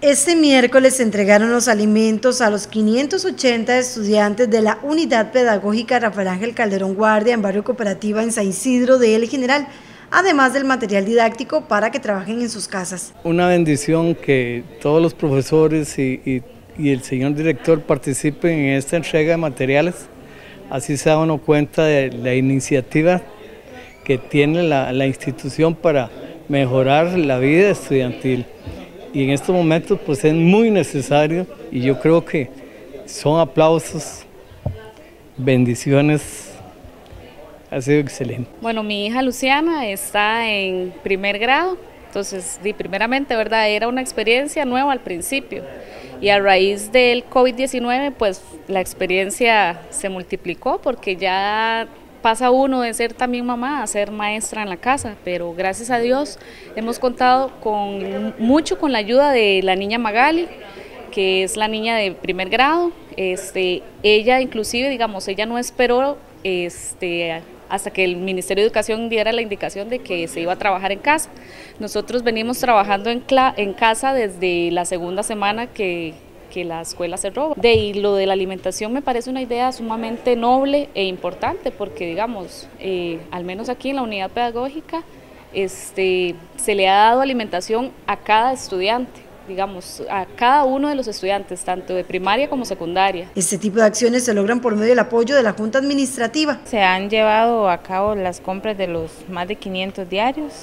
Este miércoles se entregaron los alimentos a los 580 estudiantes de la Unidad Pedagógica Rafael Ángel Calderón Guardia en Barrio Cooperativa en San Isidro de El General, además del material didáctico para que trabajen en sus casas. Una bendición que todos los profesores y el señor director participen en esta entrega de materiales, así se da uno cuenta de la iniciativa que tiene la institución para mejorar la vida estudiantil. Y en estos momentos pues es muy necesario y yo creo que son aplausos, bendiciones, ha sido excelente. Bueno, mi hija Luciana está en primer grado, entonces primeramente, ¿verdad? Era una experiencia nueva al principio y a raíz del COVID-19 pues la experiencia se multiplicó porque ya pasa uno de ser también mamá a ser maestra en la casa, pero gracias a Dios hemos contado mucho con la ayuda de la niña Magali, que es la niña de primer grado. Ella inclusive, digamos, ella no esperó hasta que el Ministerio de Educación diera la indicación de que se iba a trabajar en casa. Nosotros venimos trabajando en casa desde la segunda semana que la escuela cerró. Y lo de la alimentación me parece una idea sumamente noble e importante porque, digamos, al menos aquí en la unidad pedagógica, se le ha dado alimentación a cada estudiante, digamos, a cada uno de los estudiantes, tanto de primaria como secundaria. Este tipo de acciones se logran por medio del apoyo de la Junta Administrativa. Se han llevado a cabo las compras de los más de 500 diarios.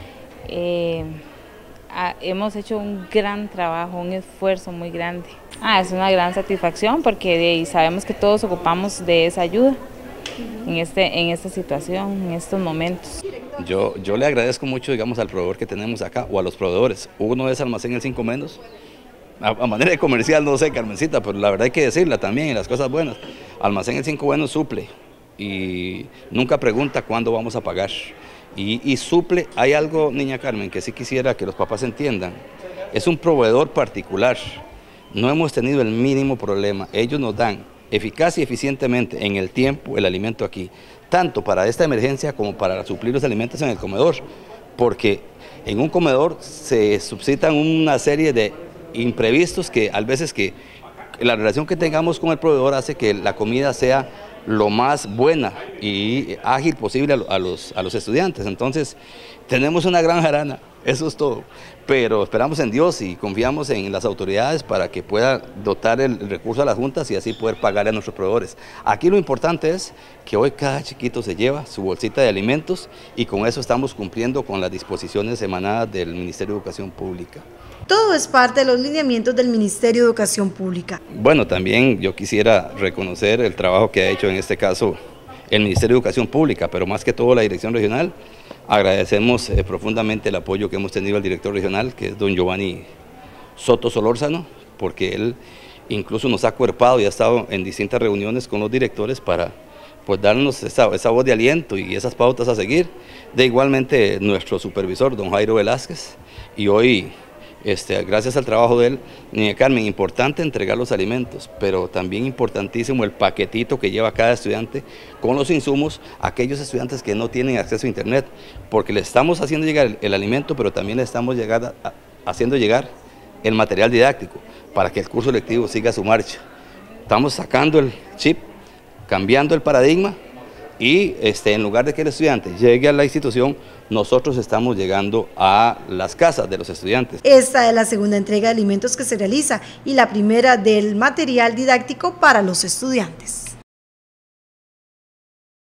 Hemos hecho un gran trabajo, un esfuerzo muy grande. Es una gran satisfacción porque sabemos que todos ocupamos de esa ayuda en esta situación, en estos momentos. Yo le agradezco mucho, digamos, al proveedor que tenemos acá o a los proveedores. Uno es Almacén El 5 Menos, a manera de comercial, no sé, Carmencita, pero la verdad hay que decirla también y las cosas buenas. Almacén El 5 Menos suple y nunca pregunta cuándo vamos a pagar. Y suple, hay algo, niña Carmen, que sí quisiera que los papás entiendan, es un proveedor particular, no hemos tenido el mínimo problema, ellos nos dan eficaz y eficientemente en el tiempo el alimento aquí, tanto para esta emergencia como para suplir los alimentos en el comedor, porque en un comedor se suscitan una serie de imprevistos que a veces que la relación que tengamos con el proveedor hace que la comida sea lo más buena y ágil posible a los estudiantes. Entonces tenemos una gran jarana, eso es todo, pero esperamos en Dios y confiamos en las autoridades para que pueda dotar el recurso a las juntas y así poder pagarle a nuestros proveedores. Aquí lo importante es que hoy cada chiquito se lleva su bolsita de alimentos y con eso estamos cumpliendo con las disposiciones emanadas del Ministerio de Educación Pública. Todo es parte de los lineamientos del Ministerio de Educación Pública. Bueno, también yo quisiera reconocer el trabajo que ha hecho en este caso el Ministerio de Educación Pública, pero más que todo la Dirección Regional. Agradecemos profundamente el apoyo que hemos tenido al director regional, que es don Giovanni Soto Solórzano, porque él incluso nos ha acuerpado y ha estado en distintas reuniones con los directores para pues darnos esa voz de aliento y esas pautas a seguir. De igualmente nuestro supervisor, don Jairo Velázquez, y hoy gracias al trabajo de él, niña Carmen, importante entregar los alimentos, pero también importantísimo el paquetito que lleva cada estudiante con los insumos a aquellos estudiantes que no tienen acceso a internet, porque le estamos haciendo llegar el alimento, pero también le estamos haciendo llegar el material didáctico para que el curso lectivo siga su marcha. Estamos sacando el chip, cambiando el paradigma y en lugar de que el estudiante llegue a la institución, nosotros estamos llegando a las casas de los estudiantes. Esta es la segunda entrega de alimentos que se realiza y la primera del material didáctico para los estudiantes.